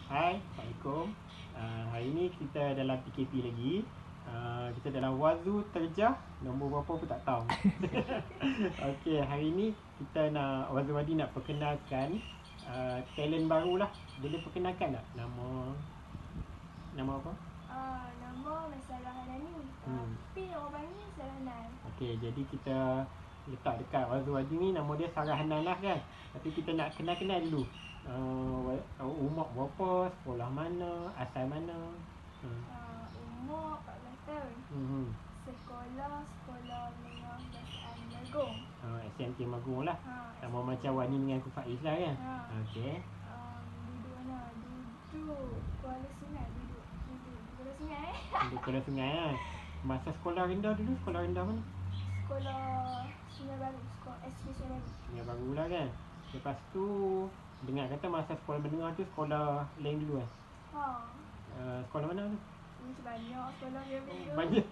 Hai, Assalamualaikum. Hari ni kita dalam PKP lagi. Kita dalam Wazu Terjah. Nombor berapa pun tak tahu. Okey, hari ni kita nak Wazu Wadi nak perkenalkan talent baru lah. Boleh perkenalkan tak nama apa? Nama Masalah Hanani. Tapi orang panggil Sarah Hanan. Okey, jadi kita letak dekat Wazu Wadi ni nama dia Sarah Hanan lah kan. Tapi kita nak kenal-kenal dulu. Umur berapa, sekolah mana, asal mana? Umur 14 tahun. Sekolah menengah dasar Magung. SMK Magung lah. Sama macam Wani dengan Kak Faiz lah kan. Okey. Duduk mana? Duduk Kuala Sungai. Duduk Kuala Sungai. Duduk Kuala Sungai kan. Masa sekolah rendah dulu, sekolah rendah mana? Sekolah Sungai Baru. Sekolah SK Sungai Baru. Sungai Baru lah kan. Lepas tu dengar kata masa sekolah menengah tu sekolah lain dulu kan. Sekolah mana tu? Banyak sekolah dia benda. Banyak.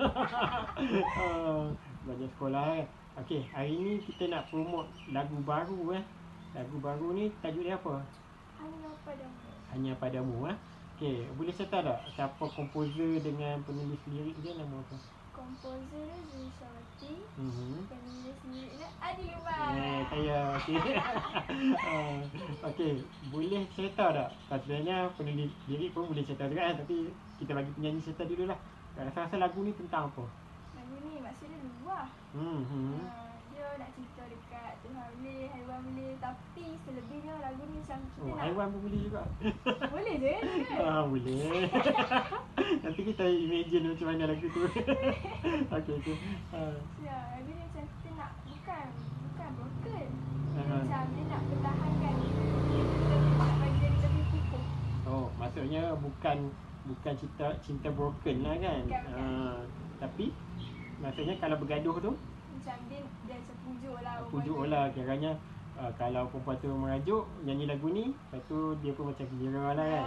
Banyak sekolah kan. Okey, hari ni kita nak promote lagu baru. Lagu baru ni tajuk dia apa? Hanya Padamu. Hanya Padamu. Okey, boleh cerita tak siapa komposer dengan penulis lirik dia, nama apa? Komposer dia Zul Syawati. Penulis lirik dia Adi Lumar. Saya okey. Okey, boleh cerita tak? Sebenarnya penulis lirik pun boleh cerita juga kan, tapi kita bagi penyanyi cerita dulu lah. Rasa-rasa lagu ni tentang apa? Lagu ni maksudnya luar. Dia nak cerita dekat Tuhan boleh, haiwan boleh, tapi selebihnya lagu ni macam kita nak haiwan pun boleh juga. boleh je kan? Boleh. Nanti kita imagine macam mana lagu tu. Okey. Ya, lagu ni macam kita nak bukan broken. Macam dia nak pertahankan. Kita nak bagi dia lebih kukuh. Maksudnya bukan cinta broken lah kan. Tapi maksudnya kalau bergaduh tu macam dia macam pujuk lah kiranya. Kalau perempuan tu merajuk nyanyi lagu ni, lepas tu dia pun macam gembira lah kan.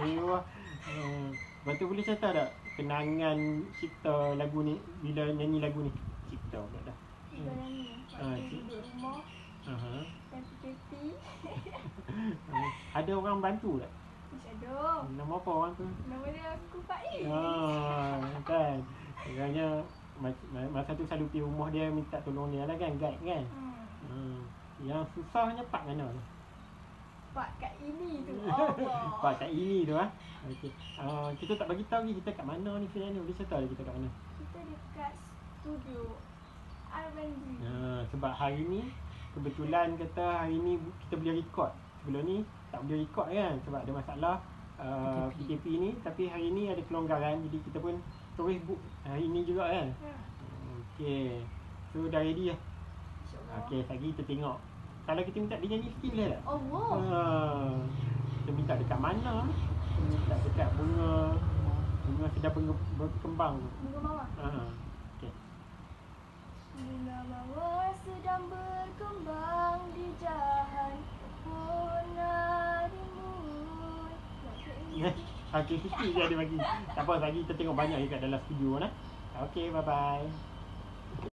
Lepas tu boleh cerita tak kenangan cipta lagu ni, bila nyanyi lagu ni? Cipta pula dah. Kita nyanyi waktu duduk rumah dan PKP. Ada orang bantu tak? Ada. Nama apa orang tu? Nama dia Kak Faiz. Kan. Kiranya masa tu selalu pergi rumah dia minta tolong dia lah kan, guide kan. Yang susahnya part mana tu? Part kat ini tu. Part kat ini tu Okey. Kita tak bagi tahu kita kat mana ni sebenarnya. Boleh cerita kita kat mana? Kita dekat studio R&B. Sebab hari ni kebetulan kata hari ni kita boleh record. Sebelum ni tak boleh record kan sebab ada masalah PKP ni, tapi hari ni ada kelonggaran jadi kita pun terus book hari ni juga kan. Okey. So dah ready lah. Okey, lagi kita tengok. Kalau kita minta dia nyanyi sikit boleh tak? Kita minta dekat mana? Kita minta dekat bunga sedang berkembang. Bunga mawar. Okey. Bunga mawar sedang berkembang di jahan warna rimbun. Okey, sikit je ada bagi. Tak apa, lagi kita tengok banyak dekat dalam studio lah. Okey, bye-bye.